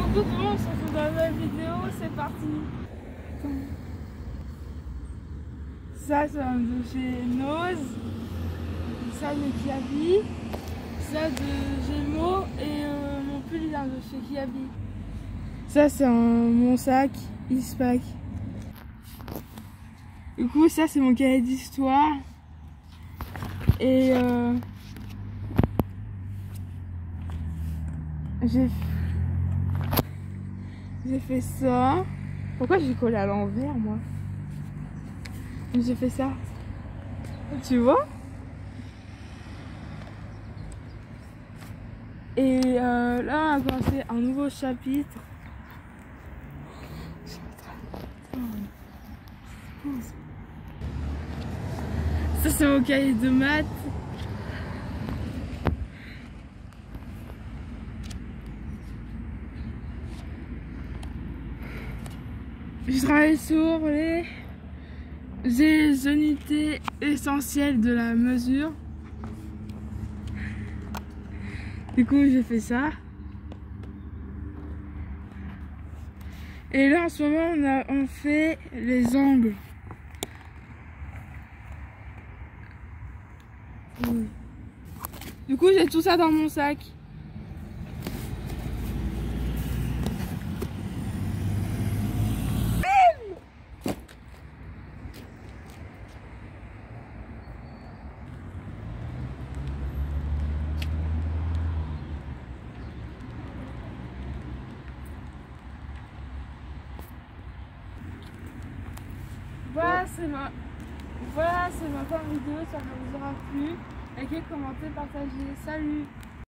Coucou tout le monde, on se retrouve dans la nouvelle vidéo, c'est parti. Ça c'est un de chez Nose, ça de Kiabi, ça de Gémeaux et mon pull il vient de chez Kiabi. Ça c'est mon sac Eastpak. Du coup ça c'est mon cahier d'histoire et j'ai fait ça. Pourquoi j'ai collé à l'envers moi? J'ai fait ça. Tu vois? Et là on a commencé un nouveau chapitre. Ça c'est mon cahier de maths. Je travaille sur les unités essentielles de la mesure. Du coup j'ai fait ça. Et là en ce moment on fait les angles. Oui. Du coup j'ai tout ça dans mon sac. Voilà, c'est ma fin de vidéo, ça vous aura plu. Likez, commentez, partagez. Salut!